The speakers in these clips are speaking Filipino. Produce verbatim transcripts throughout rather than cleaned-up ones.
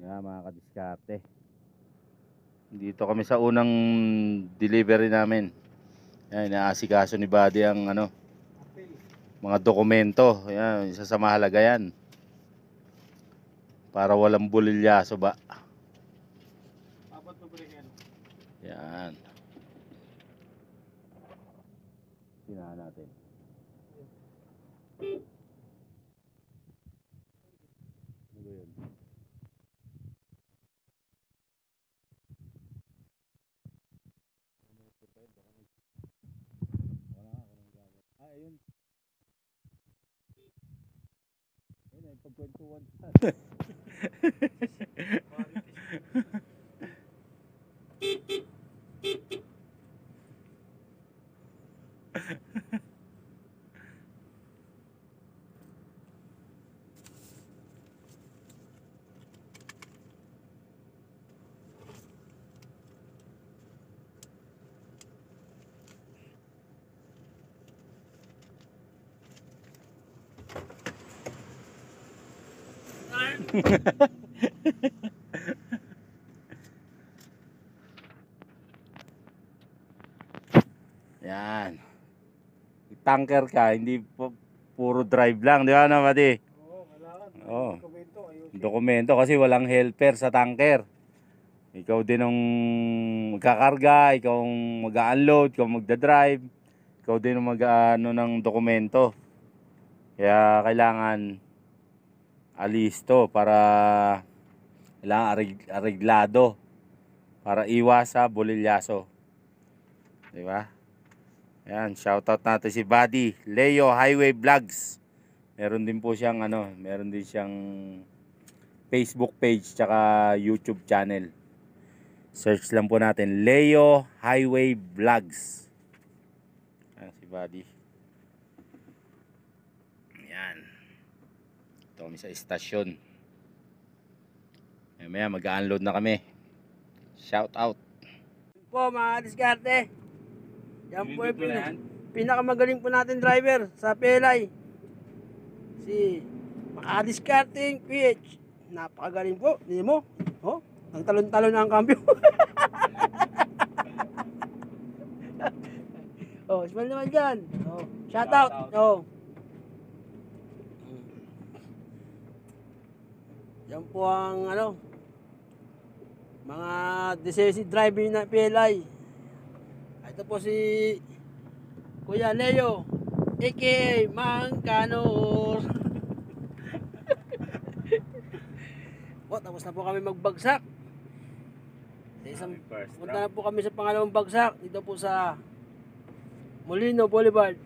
Yan mga kadiskarte. Dito kami sa unang delivery namin. Yan, inaasikaso ni Buddy ang ano, mga dokumento. Yan, isa sa mahalaga yan. Para walang bulilyaso ba. Yan. Tinahan natin. Ano ba yun? Ah, ayun. Ayun ay pagkwentuhan. Yan. Tanker ka, hindi pu puro drive lang, di ba na, Buddy? Oo, kailangan. Oo. Dokumento, ayusin. Dokumento kasi walang helper sa tanker. Ikaw din ang magkakarga, ikaw ang mag-unload, ikaw magda-drive, ikaw din ang mag-ano ng dokumento. Kaya kailangan alisto para kailangan arig areglado para iwas sa bulilyaso. Di ba? Ayan, shoutout natin si Buddy Leo Highway Vlogs. Meron din po siyang ano, meron din siyang Facebook page tsaka YouTube channel. Search lang po natin Leo Highway Vlogs. Ayan si Buddy. Ayan. Ito kami sa istasyon. Maya mag-unload na kami. Shout out Po mga diskarte. Yan po yung pin pinakamagaling po natin driver sa P L I. Si Makadiskarting P H. Napakagaling po. Hindi mo? Oh, ang talon-talon na ang cambio. Oh, smile naman dyan. Oh, shout out. Oh. Yan po ang ano, mga decisive driver na P L I. Ito po si Kuya Leo, A K A Mang Kanor. Po, tapos na po kami magbagsak. Sa isang, punta na po kami sa pangalawang bagsak. Dito po sa Molino Boulevard.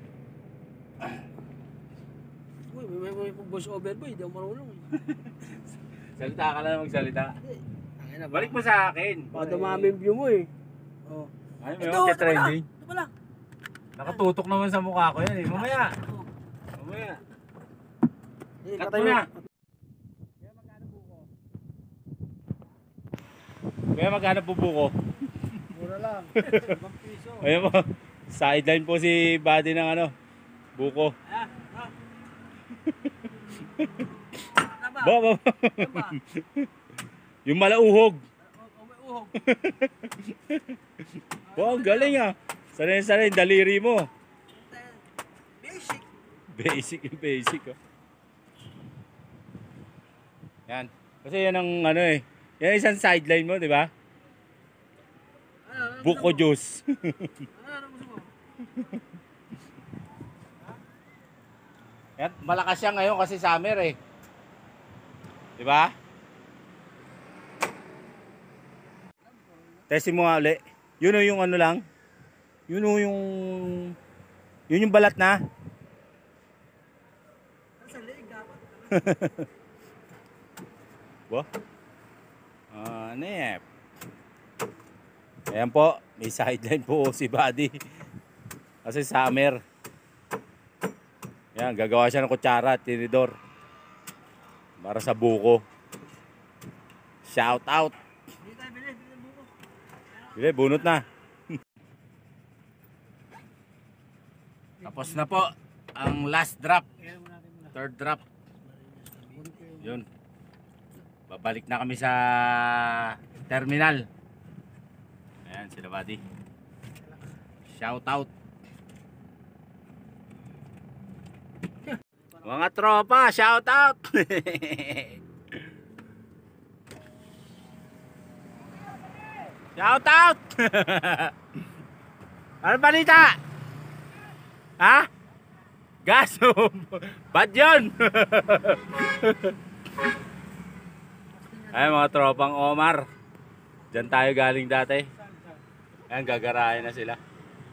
Uy, may may voice over boy, hindi ako marunong. Salita ka lang magsalita. Ay, Balik mo sa akin. baka dumami yung view mo eh. Oh. Ay, Ito, may ito mga pala. trending. Ito pala. Nakatutok naman sa mukha ko yan eh. Mamaya. Oh. Mamaya. Eh, Cut patay mo na. Kaya maghanap po buko. Mura lang. Ibang piso. Ayan po. Sideline po si Buddy ng ano. Buko. Ah, ah. Tama. Ba, ba. Tama. Yung malauhog. Oh, may uhog. Wow, ang galing ah. Sanay-sanay, daliri mo. Basic. Basic yung basic oh. Yan. Kasi yan ang ano eh. Yan isang sideline mo, di ba? Ano, ano Buko gusto mo? juice. Ano, ano gusto mo? Yan, malakas siya ngayon kasi summer eh. Di ba? Testing mo nga ulit. Yun o yung ano lang. Yun o yung... Yun yung balat na. Sa leeg dapat. Bo? Ah, nep. Ayan po. May sideline po si Buddy. Kasi summer. Yan, gagawa siya ng kutsara at tinidor. Para sa buko. Shout out. Bili tayo, bili. Bili ng buko. Bili, bunot na. Tapos na po ang last drop. Kaya mo natin muna. Third drop. Yun. babalik na kami sa terminal. Ayan sila buddy. Shout out. Mga tropa, shout out. Shout out. Ano balita? Ha? Gasum. Bad yun. Ay mga tropang Omar. Diyan tayo galing dati. Ayan, gagarayan na sila.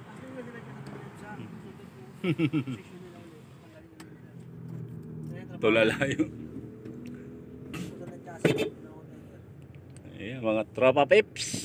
Tulala yun. Ayan, mga tropa pips.